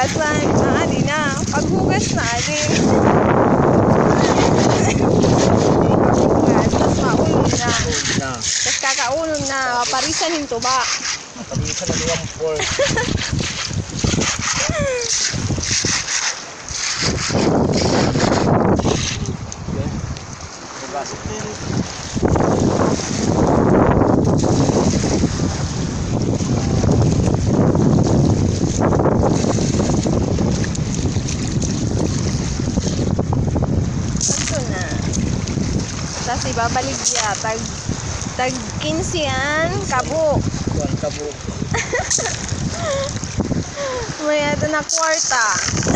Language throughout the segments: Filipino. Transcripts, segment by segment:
hugasan. Di na. Paghugas na, adi. Tapos maulog na. Tapos kakaulog na. Parisan hinto ba? Parisan na luwang pork. Tapos ibabalik niya. Tag 15 yan. Kabo. Kabo. May ito na kwarta.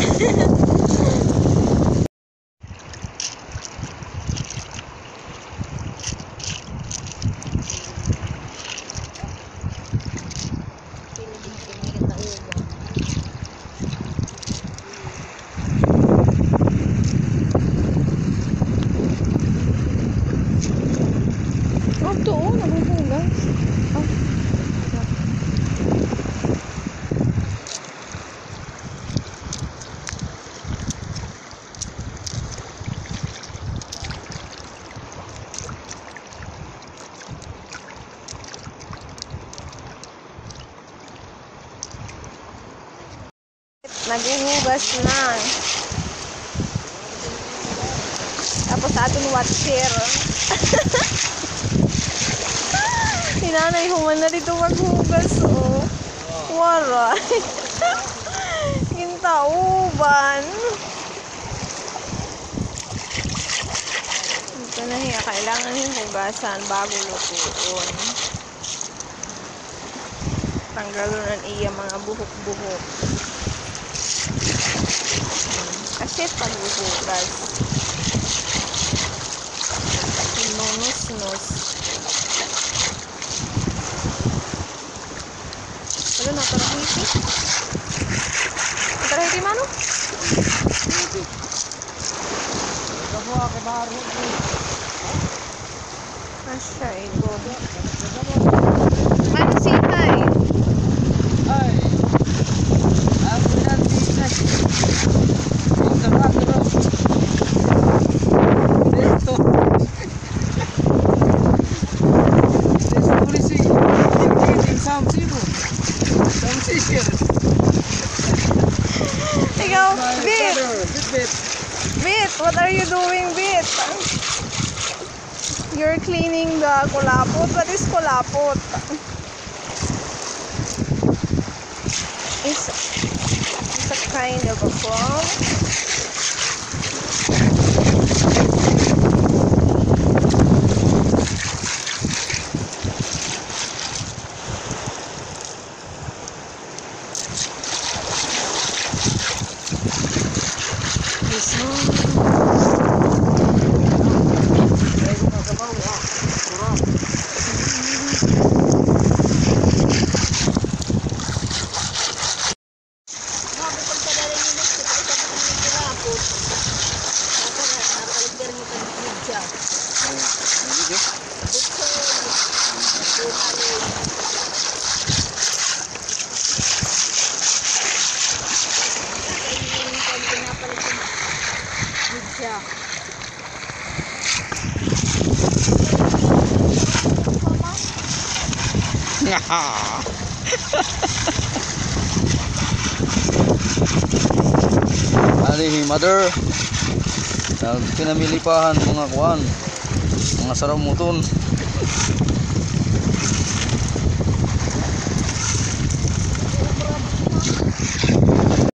Naghuhugas na. Tapos aton watcher. Hinanay human na dito maghugas, oh. Waray. Kintauban. Ito na hiya. Kailangan yung hugasan bago lutuon. Tanggalon iya mga buhok-buhok. Kasi paghuhugas. Sinunus-nus. Ano na, tarahiti? Tarahiti mano? Tarahiti. Kabuha ka baro. Asya, ego. Mano si Tay? Ay. Ako yan, business. Ikaw, Bit! Bit, what are you doing, Bit? You're cleaning the kulapot. What is kulapot? It's a kind of a frog. Ani mother, pinamilipahan mga kuan, mga sarap muton.